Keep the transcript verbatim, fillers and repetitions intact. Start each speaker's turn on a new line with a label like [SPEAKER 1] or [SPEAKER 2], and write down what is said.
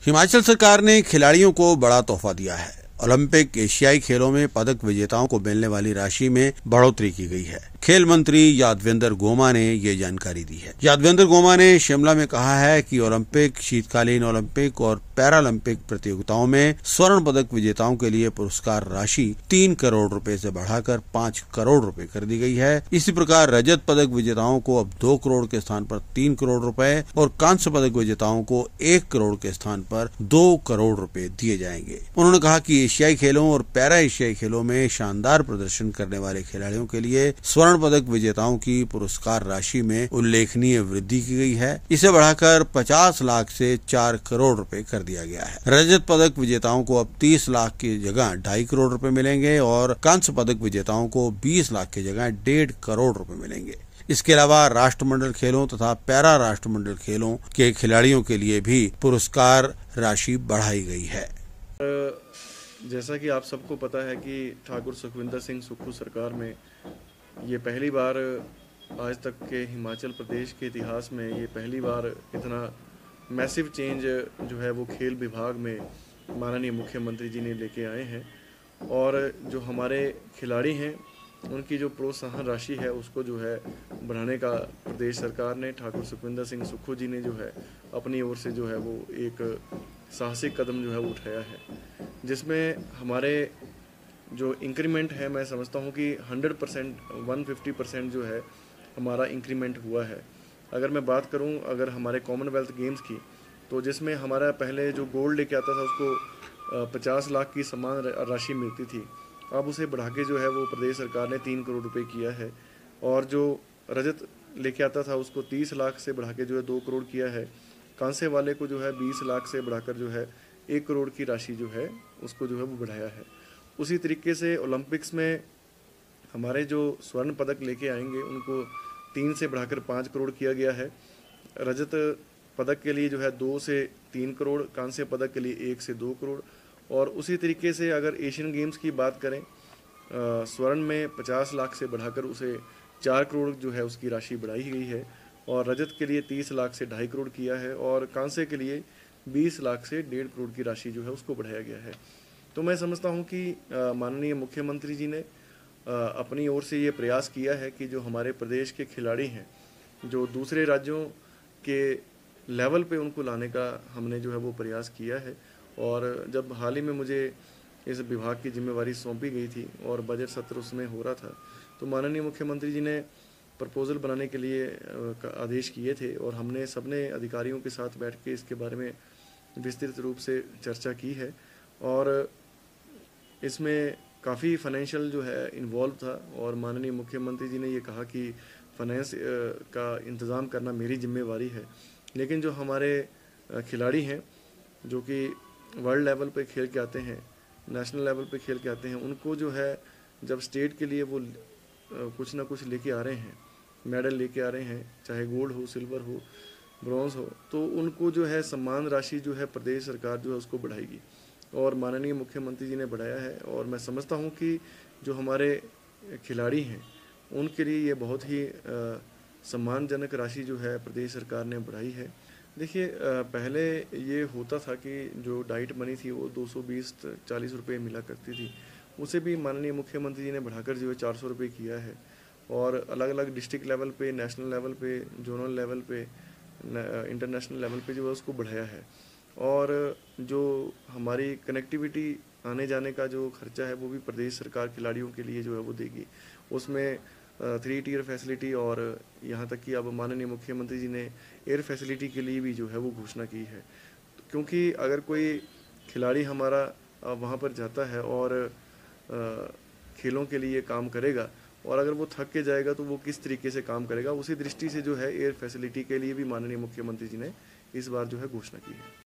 [SPEAKER 1] हिमाचल सरकार ने खिलाड़ियों को बड़ा तोहफा दिया है। ओलंपिक एशियाई खेलों में पदक विजेताओं को मिलने वाली राशि में बढ़ोतरी की गई है। खेल मंत्री यादवेंद्र गोमा ने ये जानकारी दी है। यादवेंद्र गोमा ने शिमला में कहा है कि ओलंपिक, शीतकालीन ओलंपिक और पैरालंपिक प्रतियोगिताओं में स्वर्ण पदक विजेताओं के लिए पुरस्कार राशि तीन करोड़ रुपए से बढ़ाकर पाँच करोड़ रुपए कर दी गई है। इसी प्रकार रजत पदक विजेताओं को अब दो करोड़ के स्थान पर तीन करोड़ रुपए और कांस्य पदक विजेताओं को एक करोड़ के स्थान पर दो करोड़ रुपए दिए जाएंगे। उन्होंने कहा कि एशियाई खेलों और पैरा एशियाई खेलों में शानदार प्रदर्शन करने वाले खिलाड़ियों के लिए स्वर्ण पदक विजेताओं की पुरस्कार राशि में उल्लेखनीय वृद्धि की गई है। इसे बढ़ाकर पचास लाख से चार करोड़ रुपए कर दिया गया है। रजत पदक विजेताओं को अब तीस लाख की जगह ढाई करोड़ रुपए मिलेंगे और कांस्य पदक विजेताओं को बीस लाख की जगह डेढ़ करोड़ रुपए मिलेंगे। इसके अलावा राष्ट्रमंडल खेलों तथा पैरा राष्ट्रमंडल खेलों के खिलाड़ियों के लिए भी पुरस्कार राशि बढ़ाई गई है।
[SPEAKER 2] जैसा कि आप सबको पता है कि ठाकुर सुखविंदर सिंह सुक्खू सरकार में ये पहली बार आज तक के हिमाचल प्रदेश के इतिहास में ये पहली बार इतना मैसिव चेंज जो है वो खेल विभाग में माननीय मुख्यमंत्री जी ने लेके आए हैं। और जो हमारे खिलाड़ी हैं उनकी जो प्रोत्साहन राशि है उसको जो है बढ़ाने का प्रदेश सरकार ने ठाकुर सुखविंदर सिंह सुक्खू जी ने जो है अपनी ओर से जो है वो एक साहसिक कदम जो है वो उठाया है, जिसमें हमारे जो इंक्रीमेंट है मैं समझता हूँ कि hundred percent one fifty percent जो है हमारा इंक्रीमेंट हुआ है। अगर मैं बात करूँ अगर हमारे कॉमनवेल्थ गेम्स की, तो जिसमें हमारा पहले जो गोल्ड लेके आता था उसको पचास लाख की समान राशि मिलती थी, अब उसे बढ़ा के जो है वो प्रदेश सरकार ने तीन करोड़ रुपए किया है। और जो रजत लेके आता था उसको तीस लाख से बढ़ा के जो है दो करोड़ किया है। कांसे वाले को जो है बीस लाख से बढ़ाकर जो है एक करोड़ की राशि जो है उसको जो है वो बढ़ाया है। उसी तरीके से ओलंपिक्स में हमारे जो स्वर्ण पदक लेके आएंगे उनको तीन से बढ़ाकर पाँच करोड़ किया गया है। रजत पदक के लिए जो है दो से तीन करोड़, कांस्य पदक के लिए एक से दो करोड़। और उसी तरीके से अगर एशियन गेम्स की बात करें, स्वर्ण में पचास लाख से बढ़ाकर उसे चार करोड़ जो है उसकी राशि बढ़ाई गई है। और रजत के लिए तीस लाख से ढाई करोड़ किया है और कांस्य के लिए बीस लाख से डेढ़ करोड़ की राशि जो है उसको बढ़ाया गया है। तो मैं समझता हूँ कि माननीय मुख्यमंत्री जी ने अपनी ओर से ये प्रयास किया है कि जो हमारे प्रदेश के खिलाड़ी हैं जो दूसरे राज्यों के लेवल पे उनको लाने का हमने जो है वो प्रयास किया है। और जब हाल ही में मुझे इस विभाग की जिम्मेवारी सौंपी गई थी और बजट सत्र उसमें हो रहा था, तो माननीय मुख्यमंत्री जी ने प्रपोजल बनाने के लिए आदेश किए थे और हमने सबने अधिकारियों के साथ बैठ के इसके बारे में विस्तृत रूप से चर्चा की है। और इसमें काफ़ी फाइनेंशियल जो है इन्वॉल्व था और माननीय मुख्यमंत्री जी ने ये कहा कि फाइनेंस का इंतज़ाम करना मेरी जिम्मेवारी है। लेकिन जो हमारे खिलाड़ी हैं जो कि वर्ल्ड लेवल पे खेल के आते हैं, नेशनल लेवल पे खेल के आते हैं, उनको जो है जब स्टेट के लिए वो कुछ ना कुछ लेके आ रहे हैं, मेडल लेके आ रहे हैं, चाहे गोल्ड हो, सिल्वर हो, ब्रॉन्ज हो, तो उनको जो है सम्मान राशि जो है प्रदेश सरकार जो है उसको बढ़ाएगी और माननीय मुख्यमंत्री जी ने बढ़ाया है। और मैं समझता हूँ कि जो हमारे खिलाड़ी हैं उनके लिए ये बहुत ही सम्मानजनक राशि जो है प्रदेश सरकार ने बढ़ाई है। देखिए, पहले ये होता था कि जो डाइट मनी थी वो दो सौ बीस चालीस रुपये मिला करती थी, उसे भी माननीय मुख्यमंत्री जी ने बढ़ाकर जो है चार सौ रुपये किया है। और अलग अलग डिस्ट्रिक्ट लेवल पे, नेशनल लेवल पे, जोनल लेवल पे, इंटरनेशनल लेवल पे जो है उसको बढ़ाया है। और जो हमारी कनेक्टिविटी आने जाने का जो खर्चा है वो भी प्रदेश सरकार खिलाड़ियों के लिए जो है वो देगी। उसमें थ्री टीयर फैसिलिटी और यहाँ तक कि अब माननीय मुख्यमंत्री जी ने एयर फैसिलिटी के लिए भी जो है वो घोषणा की है। क्योंकि अगर कोई खिलाड़ी हमारा वहाँ पर जाता है और खेलों के लिए काम करेगा और अगर वो थक के जाएगा तो वो किस तरीके से काम करेगा, उसी दृष्टि से जो है एयर फैसिलिटी के लिए भी माननीय मुख्यमंत्री जी ने इस बार जो है घोषणा की है।